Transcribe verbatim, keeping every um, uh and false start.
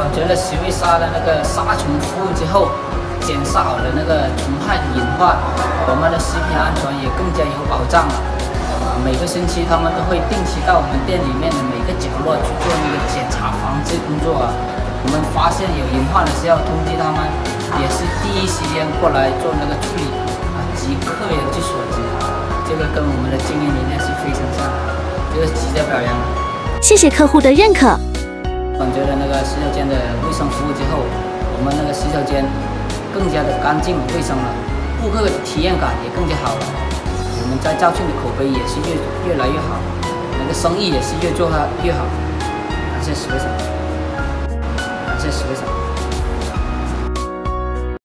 我觉得洗胃杀了那个杀虫服务之后，减少了那个虫害的隐患，我们的食品安全也更加有保障了。啊，每个星期他们都会定期到我们店里面的每个角落去做那个检查防治工作啊。我们发现有隐患的时候通知他们，也是第一时间过来做那个处理啊，即客人之所急。这个跟我们的经营理念是非常像，这个值得表扬。 谢谢客户的认可。 我觉得那个洗手间的卫生服务之后，我们那个洗手间更加的干净卫生了，顾客的体验感也更加好了。我们在肇庆的口碑也是越越来越好，那个生意也是越做越好。感谢史会长，感谢史会长。